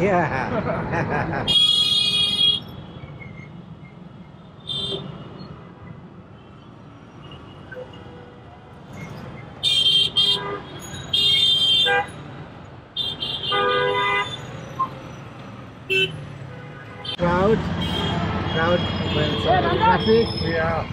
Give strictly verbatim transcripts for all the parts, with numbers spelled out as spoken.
Yeah. Crowd, crowd, well, so traffic. Yeah.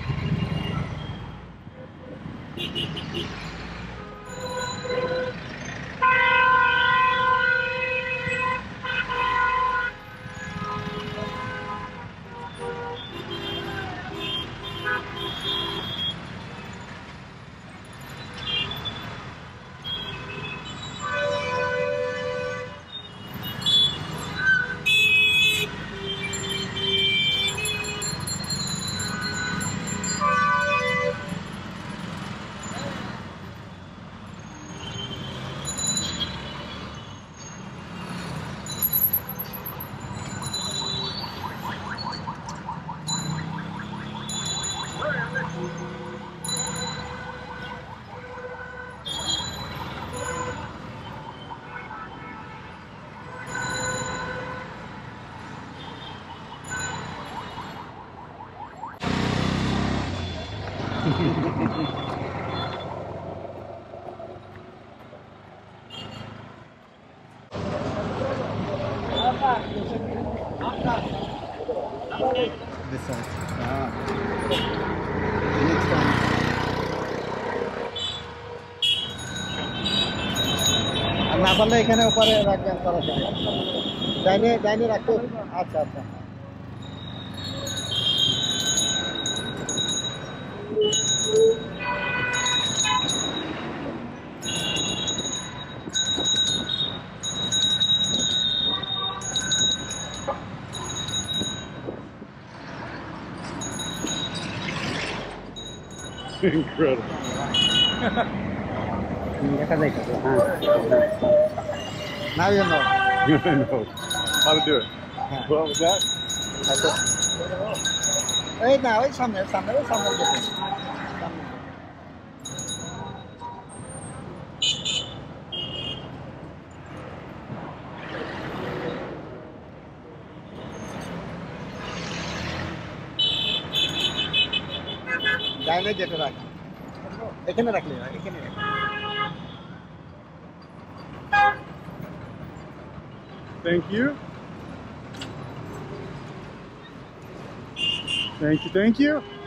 This side. Ah. Next one. আর না পারলে এখানে উপরে রাখবেন সরাসরি। ডাইনে ডাইনে রাখো। আচ্ছা আচ্ছা। Incredible. Now you know. I know how to do it. What was that? এই না ওই সামনে সামনে ওই সামনে যেতে সামনে ডাইনে যেতে রাখ এখানে রাখলে না এখানে রাখ Thank you. Thank you, thank you.